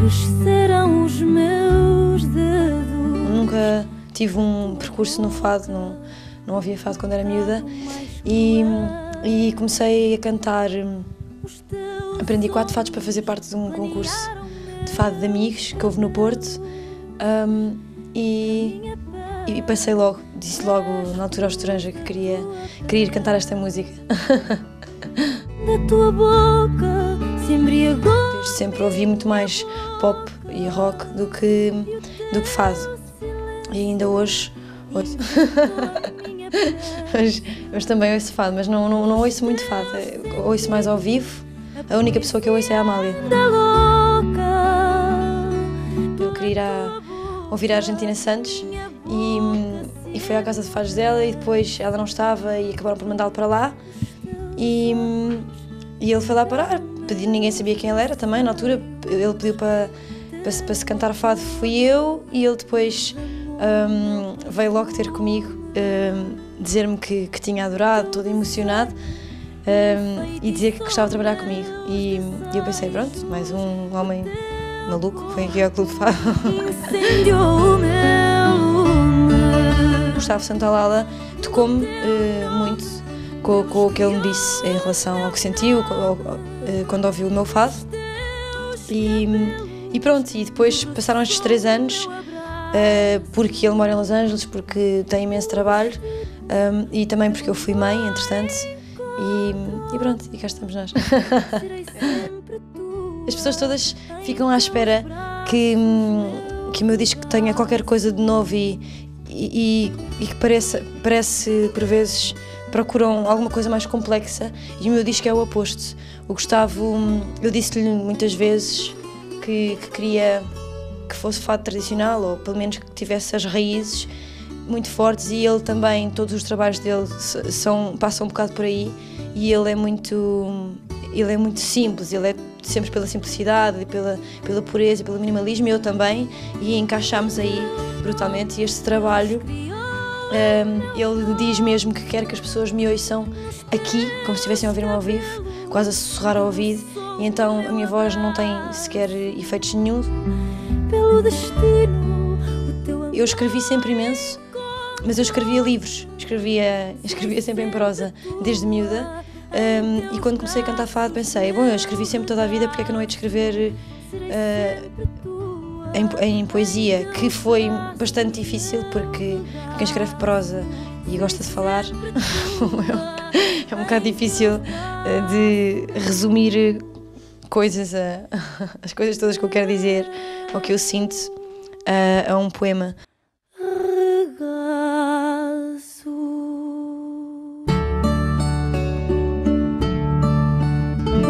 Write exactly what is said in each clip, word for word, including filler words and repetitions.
livres serão os meus dedos. Nunca tive um percurso no fado, não, não ouvia fado quando era miúda e, e comecei a cantar. Aprendi quatro fados para fazer parte de um concurso de fado de amigos que houve no Porto um, e, e passei logo, disse logo na altura ao Estoranja que queria, queria ir cantar esta música. Da tua boca se embriagou. Desde sempre ouvi muito mais pop e rock do que, do que fado e ainda hoje ouço. mas, mas também ouço fado, mas não, não, não ouço muito fado, ouço mais ao vivo. A única pessoa que eu ouço é a Amália. Eu queria ir a, ouvir a Argentina Santos e, e fui à casa de fados dela e depois ela não estava e acabaram por mandá-lo para lá e, e ele foi lá parar, pediu, ninguém sabia quem ele era também na altura, ele pediu para, para, para se cantar fado, fui eu e ele depois um, veio logo ter comigo, um, dizer-me que, que tinha adorado, todo emocionado. Um, e dizia que gostava de trabalhar comigo e, e eu pensei, pronto, mais um homem maluco que vem aqui ao Clube Fado. Gustavo Santaolalla tocou-me uh, muito com, com o que ele me disse em relação ao que sentiu ao, uh, quando ouviu o meu fado e, e pronto, e depois passaram estes três anos uh, porque ele mora em Los Angeles, porque tem imenso trabalho um, e também porque eu fui mãe, entretanto. E, e pronto, e cá estamos nós. As pessoas todas ficam à espera que, que o meu disco tenha qualquer coisa de novo e, e, e que pareça, parece, por vezes, procuram alguma coisa mais complexa e o meu disco é o oposto. O Gustavo, eu disse-lhe muitas vezes que, que queria que fosse fado tradicional ou pelo menos que tivesse as raízes muito fortes e ele também, todos os trabalhos dele são, passam um bocado por aí e ele é muito, ele é muito simples, ele é sempre pela simplicidade, pela, pela pureza, pelo minimalismo, eu também, e encaixámos aí brutalmente e este trabalho, um, ele diz mesmo que quer que as pessoas me ouçam aqui, como se estivessem a ouvir-me ao vivo, quase a sussurrar ao ouvido, e então a minha voz não tem sequer efeitos nenhum. Pelo destino, eu escrevi sempre imenso, mas eu escrevia livros, escrevia, escrevia sempre em prosa, desde miúda, um, e quando comecei a cantar fado pensei, bom, eu escrevi sempre toda a vida, porque é que eu não hei de escrever uh, em, em poesia, que foi bastante difícil, porque quem escreve prosa e gosta de falar, é um bocado difícil uh, de resumir coisas, a, as coisas todas que eu quero dizer, ou que eu sinto, uh, a um poema.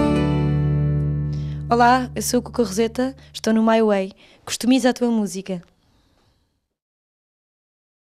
Olá, eu sou o Cuca Roseta, estou no My Way. Customiza a tua música.